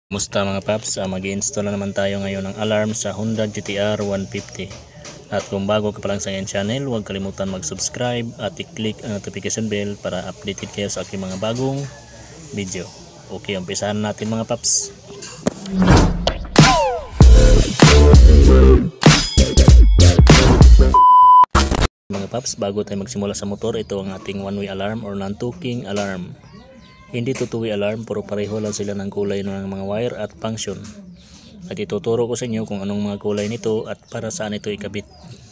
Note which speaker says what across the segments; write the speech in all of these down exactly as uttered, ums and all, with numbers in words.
Speaker 1: Musta mga paps, uh, mag-i-install na naman tayo ngayon ng alarm sa Honda G T R one fifty. At kung bago ka pa lang sa aking channel, huwag kalimutan mag-subscribe at i-click ang notification bell para updated kayo sa aking mga bagong video. Okay, umpisahan natin mga paps. Mga paps, bago tayo magsimula sa motor, ito ang ating one-way alarm or non-tuking alarm. Hindi two-way alarm, pero pareho lang sila ng kulay ng mga wire at function. At ituturo ko sa inyo kung anong mga kulay nito at para saan ito ikabit.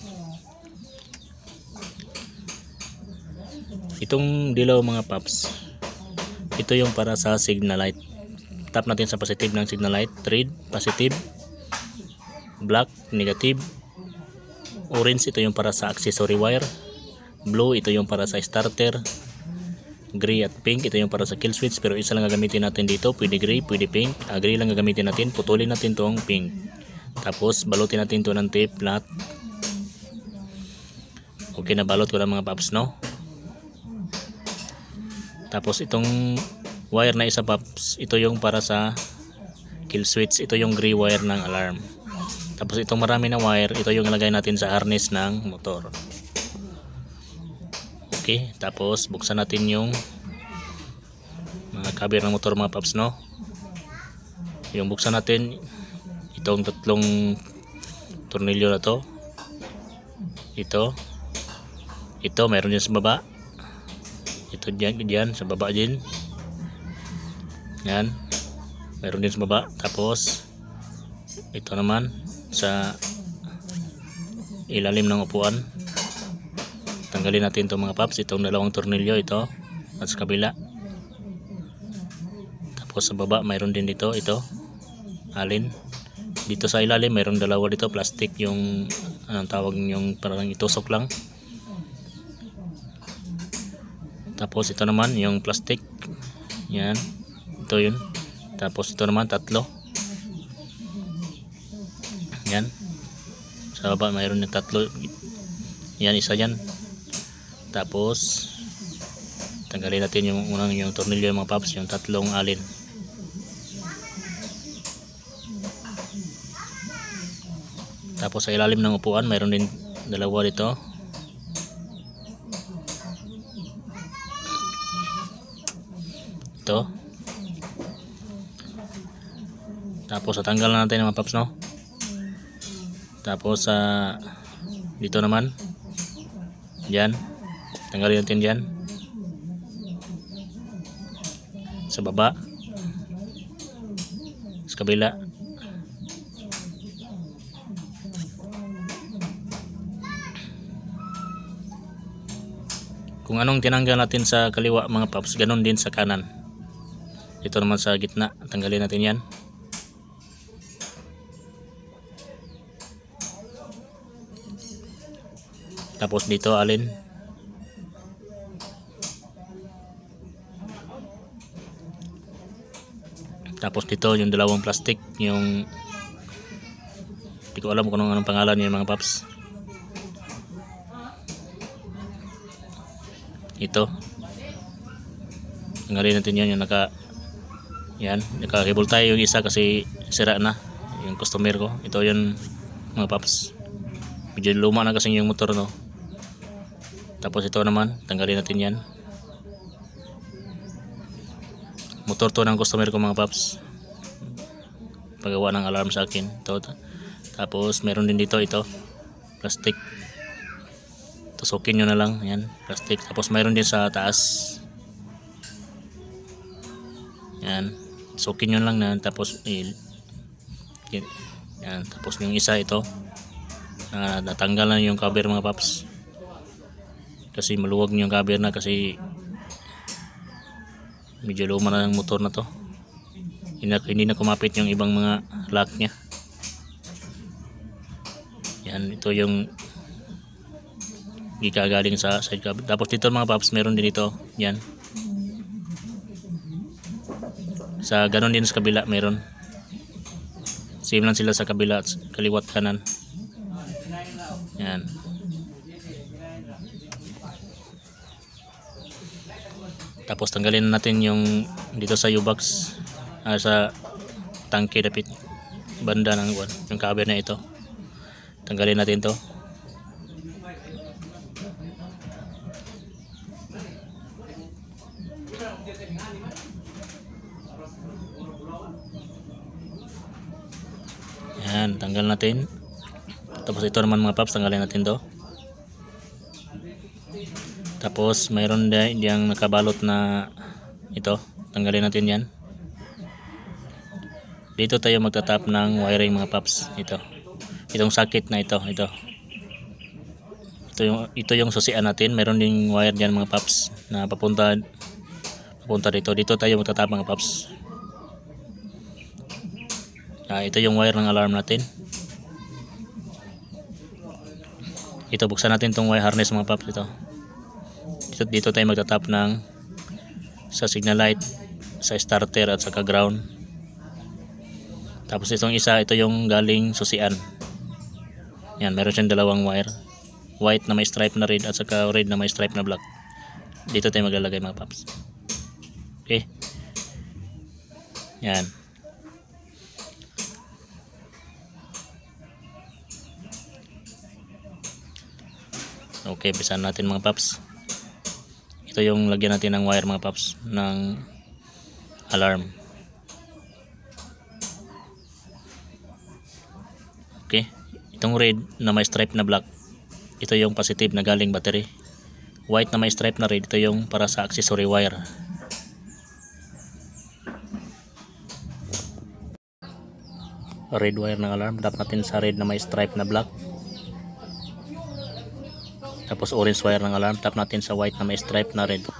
Speaker 1: Itong dilaw mga paps, ito yung para sa signal light. Tap natin sa positive ng signal light. Red, positive. Black, negative. Orange, ito yung para sa accessory wire. Blue, ito yung para sa starter. Gray at pink, ito yung para sa kill switch, pero isa lang gagamitin natin dito. Pwede gray, pwede pink. Ah, gray lang gagamitin natin. Putulin natin tong pink. Tapos balutin natin to ng tape flat. Okay, na balot ko lang mga paps, no? Tapos itong wire na isa paps, ito yung para sa kill switch. Ito yung gray wire ng alarm. Tapos itong marami na wire, ito yung ilagay natin sa harness ng motor. Okay, tapos buksan natin yung mga cover ng motor mga paps, no? Yung buksan natin itong tatlong tornilyo na to. Ito. Ito, meron din sa baba. Ito dyan, dyan sa baba din. Yan. Meron din sa baba. Tapos ito naman sa ilalim ng upuan. Tanggalin natin ito mga paps, itong dalawang tornilyo ito at sa kabila. Tapos sa baba mayroon din dito, ito alin. Dito sa ilalim mayroon dalawa dito, plastic, yung anong tawag, yung parang itusok lang. Tapos ito naman yung plastic, yan, ito yun. Tapos ito naman tatlo, yan. Sa baba mayroon yung tatlo, yan, isa yan. Tapos tanggalin natin yung unang yung tornilyo mga paps, yung tatlong alin. Tapos sa ilalim ng upuan mayroon din dalawa dito. Ito. Tapos tatanggal na natin mga paps, no? Tapos sa uh, dito naman, diyan, tanggalin natin dyan. Sa baba, sa kabila. Kung anong tinanggal natin sa kaliwa mga paps, ganun din sa kanan. Ito naman sa gitna, tanggalin natin yan. Tapos dito alin. Tapos dito yung dalawang plastic, yung hindi ko alam kung anong, anong pangalan yung mga paps. Ito. Tanggalin natin yan, yung naka yan, naka-cable tayo yung isa kasi sira na yung customer ko. Ito yun mga paps. Medyo luma na kasi yung motor, no? Tapos ito naman, tanggalin natin yan. Motor to ng customer ko mga paps, paggawa ng alarm sa akin. Ito. Tapos meron din dito, ito plastic, tusukin nyo na lang yan, plastic. Tapos meron din sa taas, yan, tusukin nyo lang na. Tapos eh, yan. Tapos yung isa ito, uh, natanggal na yung cover mga paps kasi maluwag yung cover na, kasi medyo luma na ng motor na to. Hindi na, hindi na kumapit yung ibang mga lock nya. Yan, ito yung gikagaling sa side cover. Tapos dito mga paps meron din ito, yan. Sa ganon din sa kabila meron. Same lang sila sa kabila, kaliwat kanan. Yan. Tapos tanggalin natin yung dito sa U-box, ah, sa tangke dapit banda ng buwan, yung cover na ito. Tanggalin natin to. Yan, tanggal natin. Tapos ito naman mga paps, tanggalin natin to. Tapos mayroon din yung nakabalot na ito, tanggalin natin yan. Dito tayo magtatap ng wiring mga paps. Ito, itong sakit na ito, ito. Ito yung, ito yung susian natin. Mayroon ding wire dyan mga paps na papunta, papunta dito. Dito tayo magtatap mga paps. Ah, ito yung wire ng alarm natin. Ito, buksan natin itong wire harness mga paps. Ito. Dito, dito tayo magtatap ng sa signal light, sa starter at saka ground. Tapos itong isa, ito yung galing susian. Yan, meron siyang dalawang wire. White na may stripe na red at saka red na may stripe na black. Dito tayo maglalagay mga paps. Okay. Yan. Okay, bisan natin mga paps. Ito yung lagyan natin ng wire mga paps ng alarm. Okay, itong red na may stripe na black, ito yung positive na galing battery. White na may stripe na red, ito yung para sa accessory wire. Red wire ng alarm, tap natin sa red na may stripe na black. Tapos orange wire ng alarm, tap natin sa white na may stripe na red.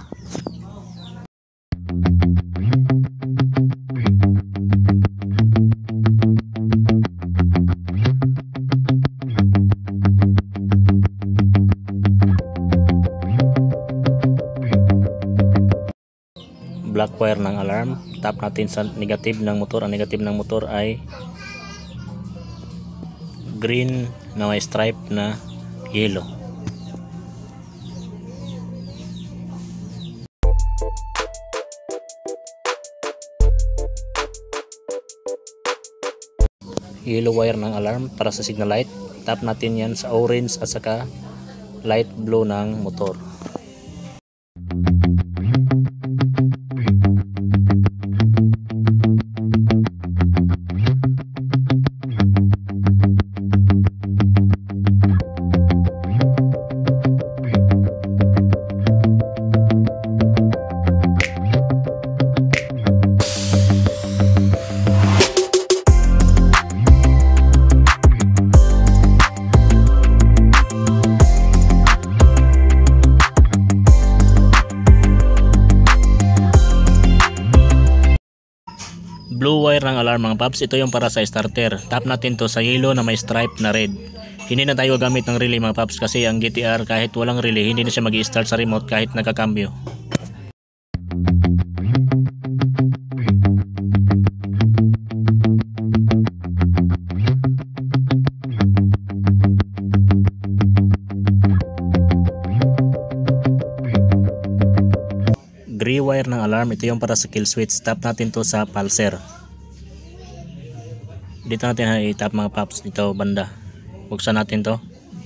Speaker 1: Black wire ng alarm, tap natin sa negative ng motor. Ang negative ng motor ay green na may stripe na yellow. Yellow wire ng alarm para sa signal light, tap natin yan sa orange at saka light blue ng motor. Blue wire ng alarm mga paps, ito yung para sa starter. Tap natin to sa yellow na may stripe na red. Hindi na tayo gamit ng relay mga paps kasi ang G T R kahit walang relay hindi na siya mag-i-start sa remote kahit nakakambyo. Gray wire ng alarm, ito yung para sa kill switch. Tap natin to sa pulser. Dito natin i-tap mga paps, dito banda. Buksan natin to.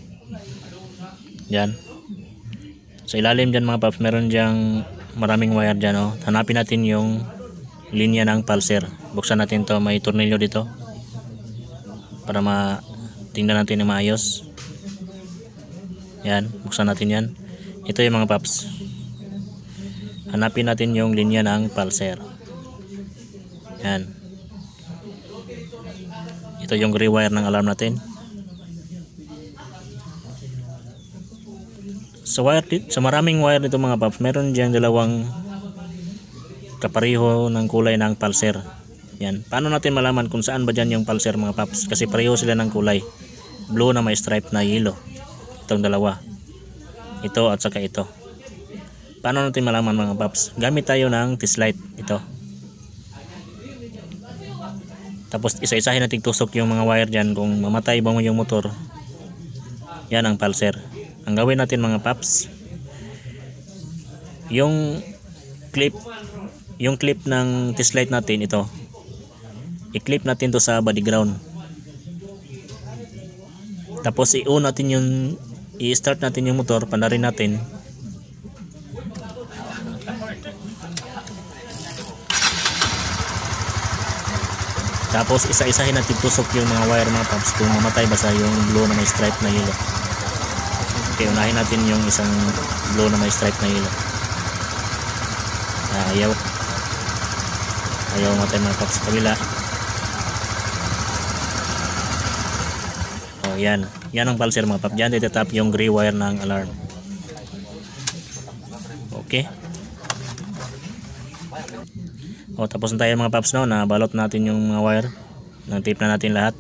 Speaker 1: Yan. Sa ilalim dyan mga paps, meron dyang maraming wire dyan. Oh. Hanapin natin yung linya ng pulser. Buksan natin to, may tornilyo dito. Para ma-tingnan natin na maayos. Yan, buksan natin yan. Ito yung mga paps. Hanapin natin yung linya ng pulser. Yan. Ito yung gray wire ng alarm natin. Sa wire, sa maraming wire nito mga paps, meron diyang dalawang kapareho ng kulay ng pulser. Yan. Paano natin malaman kung saan ba dyan yung pulser mga paps? Kasi pareho sila ng kulay. Blue na may stripe na yellow. Itong dalawa. Ito at saka ito. Paano natin malaman mga paps? Gamit tayo ng test light. Ito. Tapos isa-isahin natin tusok yung mga wire dyan. Kung mamatay ba mo yung motor, yan ang pulser. Ang gawin natin mga paps, yung clip yung clip ng test light natin, ito i-clip natin to sa body ground. Tapos i-on natin yung i-start natin yung motor, pandarin natin. Tapos isa-isahin natin tusok yung mga wire mga paps kung mamatay ba sa yung blue na may stripe na yellow. Okay, unahin natin yung isang blue na may stripe na yellow. Ah, ayaw. Ayaw mamatay mga paps sa kabila. Oh, yan. Yan ang pulser mga paps. Diyan itatap yung gray wire ng alarm. Okay. O, tapos na tayo mga paps, no, na balot natin yung mga wire, nang tape na natin lahat.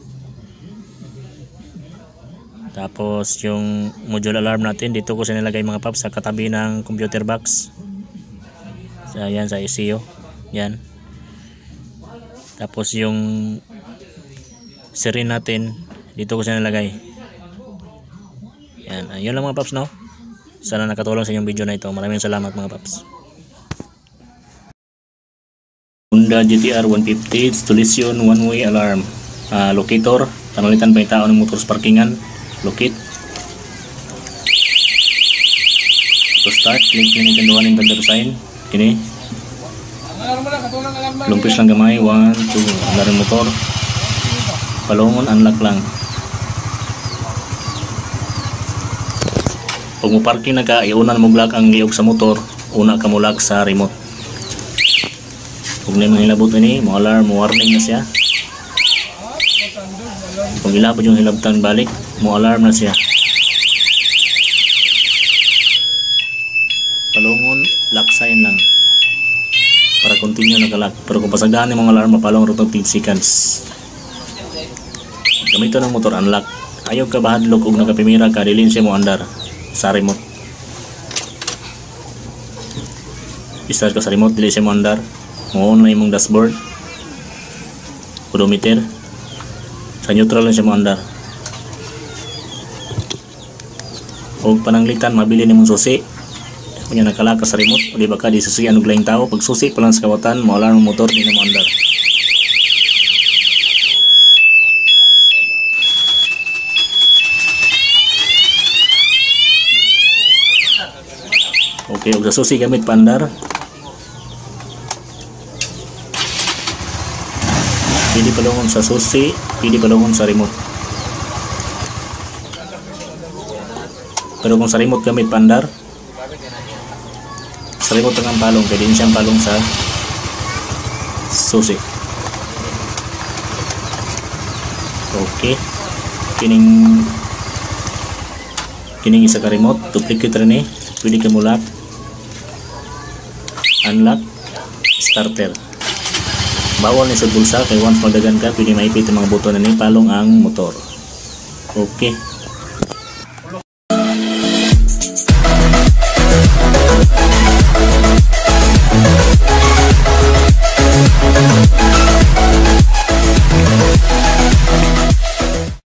Speaker 1: Tapos yung module alarm natin dito ko sinilagay mga paps sa katabi ng computer box. So yan sa E C U, yan. Tapos yung siren natin dito ko sinilagay. Yan, ayun lang mga paps, no. Sana nakatulong sa inyong video na ito. Maraming salamat mga paps. Honda G T R one fifty installation one way alarm, uh, locator, panalitan pa yung tao ng motor sa parkingan, locate. To start, click yun yung kanduhan yung tanda sign, kini lumpis lang gamay, one, two, alarm motor, palungon, unlock lang. Pag mo parking na ka, iuna mo lock ang liog sa motor, una ka mo lock sa remote. Kung na yung hilabot ini, mo alarm, mo warning na siya. Kung ilabot yung hilabtan balik, mo alarm na siya. Palungon, lock sign lang. Para continue naka-lock. Pero kung pasagdaan yung mga alarm, mapalong rutong ten seconds. Gamito ng motor, unlock. Ayaw ka bahadlok kung nakapimira ka, dilin siya mo andar sa remote. I-start ka sa remote, dilin siya mo andar. Mo-on na yung dashboard, odometer, sa neutral lang siya mo andar. Huwag pananglitan, mabili ni mong susi. Kung yan nakalaka sa remote, o di ba ka di susi anong laing tao, pag susi pa lang sa kawatan, maulan ng motor, di na mo andar. Okay, huwag sa susi gamit pa andar. Pili palungon sa susi, pili palungon sa remote. Pero kung sa remote gamit pandar, sa remote ang palong, pwede din siyang palong sa susi. Okay. Kining kining isa ka remote, duplicate rin eh. Pwede ka mo lock, unlock, starter. Bawal ni sa bulsa kay once magdagan ka pwede maipit ang mga buto na ni palong ang motor. Okay.